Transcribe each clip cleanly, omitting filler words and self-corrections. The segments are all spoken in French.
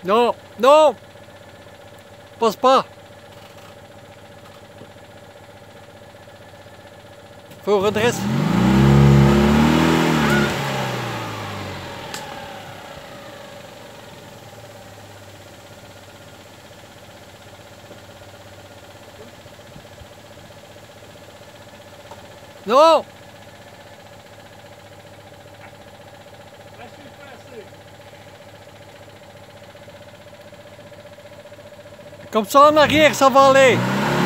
Non, non, passe pas. Faut redresser. Non. Comme ça en arrière, ça va aller.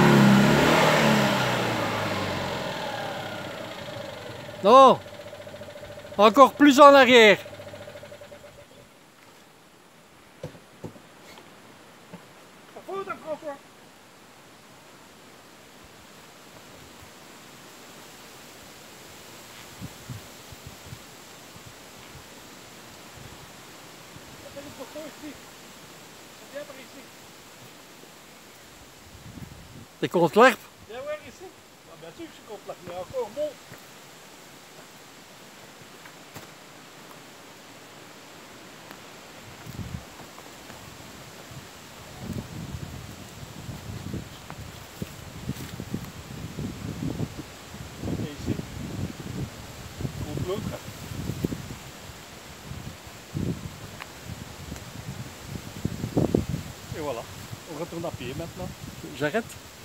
Non. Encore plus en arrière. T'es contre l'herbe? Ja, waar is het? Nou, ben je komt lag nu encore bon. Et ici, contre l'autre. Et voilà, on retourne à pied maintenant. J'arrête.